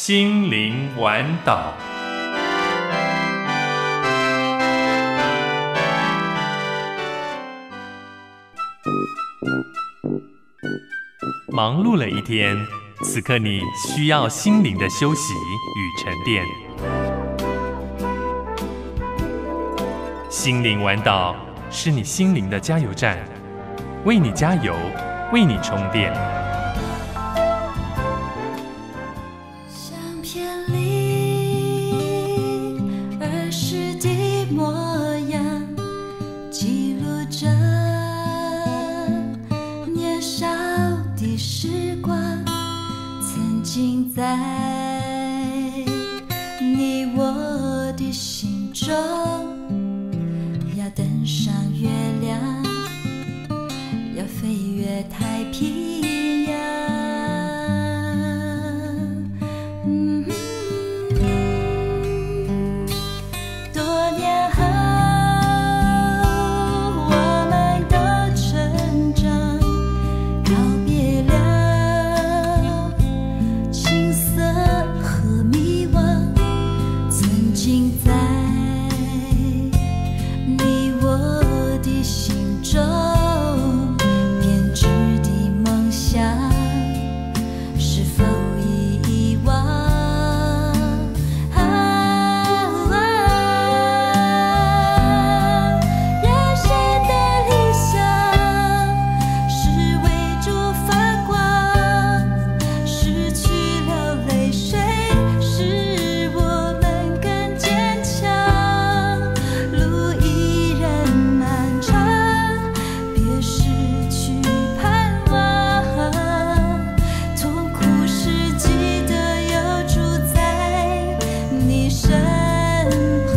心灵玩岛。忙碌了一天，此刻你需要心灵的休息与沉淀。心灵玩岛是你心灵的加油站，为你加油，为你充电。 相片里儿时的模样，记录着年少的时光，曾经在你我的心中，要登上月亮，要飞越太平洋。多年后我们都成长，告别了青涩和迷惘，曾经在你我的心中编织的梦想，是否已遗忘？人生的理想是为主发光，失去了泪水使我们更坚强，路依然漫长，别失去盼望，痛苦时记得有主在你身旁，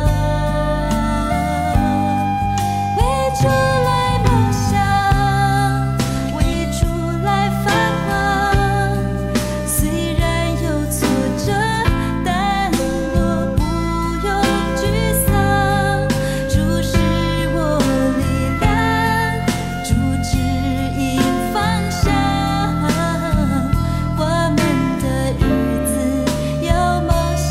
为主来梦想，为主来发光，虽然有挫折，但我不用沮丧，主是我力量，主指引方向，我们的日子有梦想，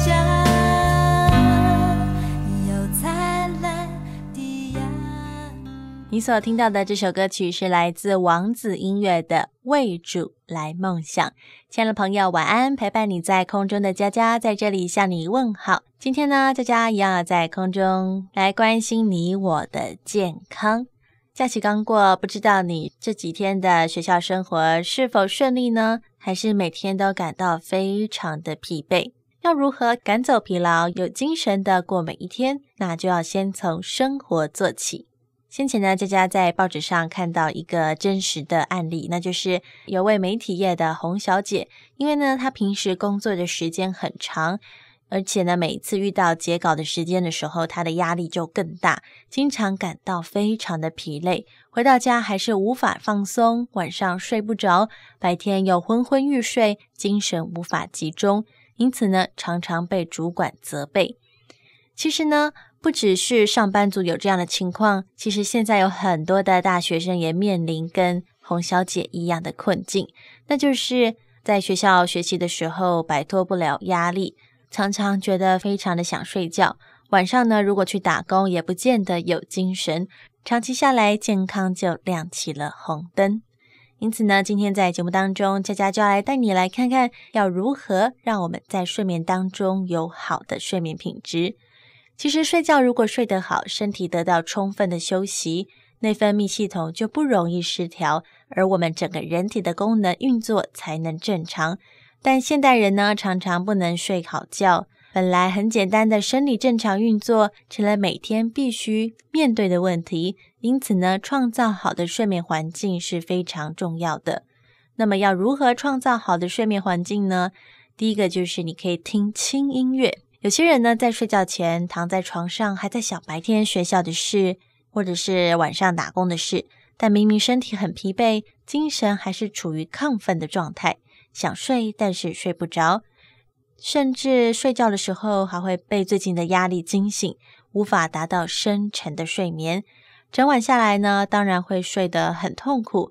有灿烂的阳。 你所听到的这首歌曲是来自王子音乐的《为主来梦想》。亲爱的朋友，晚安！陪伴你在空中的佳佳在这里向你问好。今天呢，佳佳一样在空中来关心你我的健康。假期刚过，不知道你这几天的学校生活是否顺利呢？还是每天都感到非常的疲惫？要如何赶走疲劳，有精神的过每一天？那就要先从生活做起。先前呢，佳佳在报纸上看到一个真实的案例，那就是有位媒体业的洪小姐，因为呢，她平时工作的时间很长，而且呢，每一次遇到截稿的时间的时候，她的压力就更大，经常感到非常的疲累，回到家还是无法放松，晚上睡不着，白天又昏昏欲睡，精神无法集中，因此呢，常常被主管责备。其实呢，不只是上班族有这样的情况，其实现在有很多的大学生也面临跟洪小姐一样的困境，那就是在学校学习的时候摆脱不了压力，常常觉得非常的想睡觉，晚上呢如果去打工也不见得有精神，长期下来健康就亮起了红灯。因此呢，今天在节目当中，佳佳就要来带你来看看要如何让我们在睡眠当中有好的睡眠品质。其实睡觉如果睡得好，身体得到充分的休息，内分泌系统就不容易失调，而我们整个人体的功能运作才能正常。但现代人呢，常常不能睡好觉，本来很简单的生理正常运作，成了每天必须面对的问题。因此呢，创造好的睡眠环境是非常重要的。那么要如何创造好的睡眠环境呢？第一个就是你可以听轻音乐。有些人呢，在睡觉前躺在床上，还在想白天学校的事，或者是晚上打工的事，但明明身体很疲惫，精神还是处于亢奋的状态，想睡但是睡不着，甚至睡觉的时候还会被最近的压力惊醒，无法达到深沉的睡眠。整晚下来呢，当然会睡得很痛苦，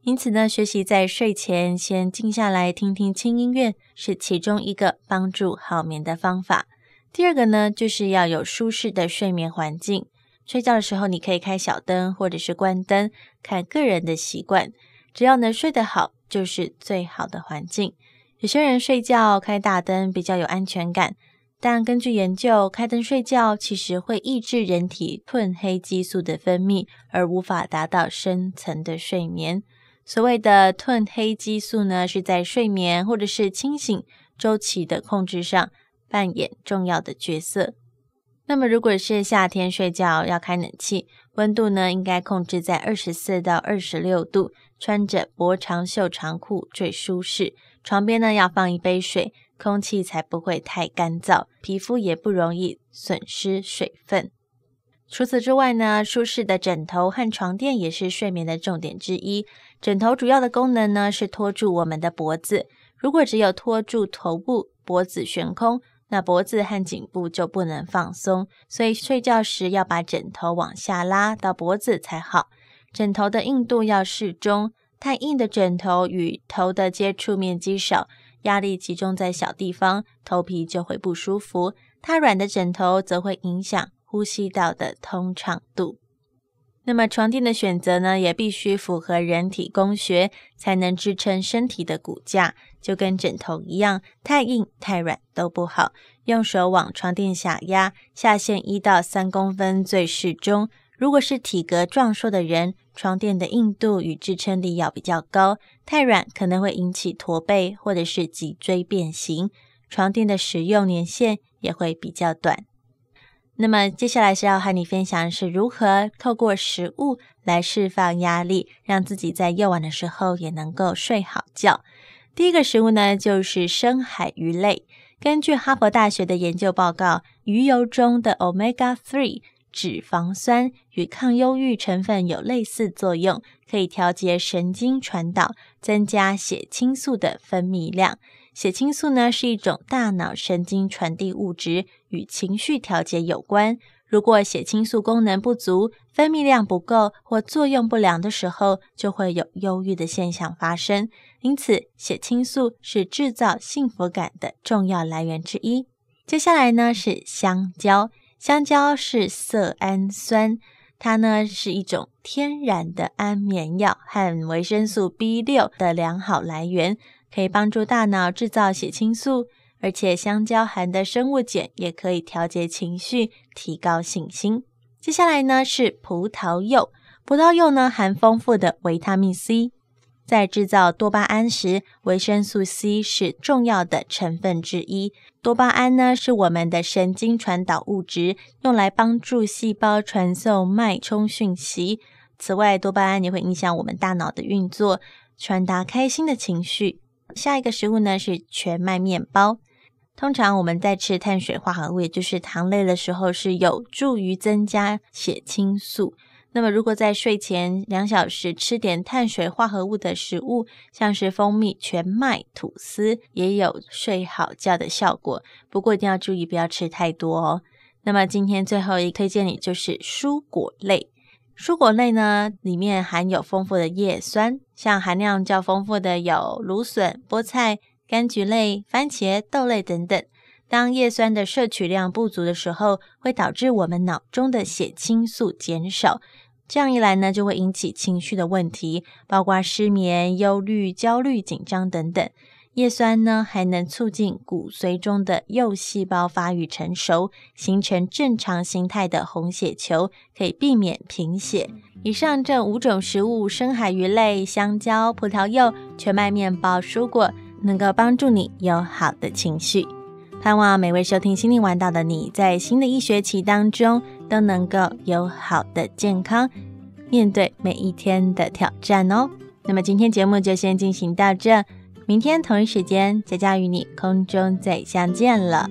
因此呢，学习在睡前先静下来听听轻音乐是其中一个帮助好眠的方法。第二个呢，就是要有舒适的睡眠环境。睡觉的时候你可以开小灯或者是关灯，看个人的习惯，只要能睡得好就是最好的环境。有些人睡觉开大灯比较有安全感，但根据研究，开灯睡觉其实会抑制人体褪黑激素的分泌，而无法达到深层的睡眠。所谓的褪黑激素呢，是在睡眠或者是清醒周期的控制上扮演重要的角色。那么如果是夏天睡觉要开冷气，温度呢应该控制在24到26度，穿着薄长袖长裤最舒适。床边呢要放一杯水，空气才不会太干燥，皮肤也不容易损失水分。除此之外呢，舒适的枕头和床垫也是睡眠的重点之一。枕头主要的功能呢是托住我们的脖子，如果只有托住头部，脖子悬空，那脖子和颈部就不能放松，所以睡觉时要把枕头往下拉到脖子才好。枕头的硬度要适中，太硬的枕头与头的接触面积少，压力集中在小地方，头皮就会不舒服。太软的枕头则会影响呼吸道的通畅度。那么床垫的选择呢，也必须符合人体工学，才能支撑身体的骨架，就跟枕头一样，太硬太软都不好。用手往床垫下压，下陷1到3公分最适中。如果是体格壮硕的人，床垫的硬度与支撑力要比较高，太软可能会引起驼背或者是脊椎变形，床垫的使用年限也会比较短。那么接下来是要和你分享的是如何透过食物来释放压力，让自己在夜晚的时候也能够睡好觉。第一个食物呢，就是深海鱼类。根据哈佛大学的研究报告，鱼油中的 Omega-3 脂肪酸与抗忧郁成分有类似作用，可以调节神经传导，增加血清素的分泌量。血清素呢是一种大脑神经传递物质，与情绪调节有关。如果血清素功能不足，分泌量不够或作用不良的时候，就会有忧郁的现象发生。因此，血清素是制造幸福感的重要来源之一。接下来呢是香蕉。香蕉是色氨酸，它呢是一种天然的安眠药和维生素 B6 的良好来源，可以帮助大脑制造血清素，而且香蕉含的生物碱也可以调节情绪，提高信心。接下来呢是葡萄柚。葡萄柚呢含丰富的维他命 C， 在制造多巴胺时，维生素 C 是重要的成分之一。多巴胺呢是我们的神经传导物质，用来帮助细胞传送脉冲讯息。此外，多巴胺也会影响我们大脑的运作，传达开心的情绪。下一个食物呢是全麦面包。通常我们在吃碳水化合物，也就是糖类的时候，是有助于增加血清素。那么如果在睡前2小时吃点碳水化合物的食物，像是蜂蜜、全麦、吐司，也有睡好觉的效果。不过一定要注意不要吃太多哦。那么今天最后一推荐你就是蔬果类。蔬果类呢，里面含有丰富的叶酸，像含量较丰富的有芦笋、菠菜、柑橘类、番茄、豆类等等。当叶酸的摄取量不足的时候，会导致我们脑中的血清素减少，这样一来呢，就会引起情绪的问题，包括失眠、忧虑、焦虑、紧张等等。叶酸呢，还能促进骨髓中的幼细胞发育成熟，形成正常形态的红血球，可以避免贫血。以上这5种食物，深海鱼类、香蕉、葡萄柚、全麦面包、蔬果，能够帮助你有好的情绪。盼望每位收听心灵玩道的你，在新的一学期当中都能够有好的健康，面对每一天的挑战哦。那么今天节目就先进行到这，明天同一时间，佳佳与你空中再相见了。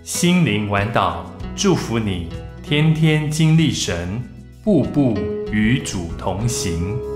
心灵玩岛祝福你天天经历神，步步与主同行。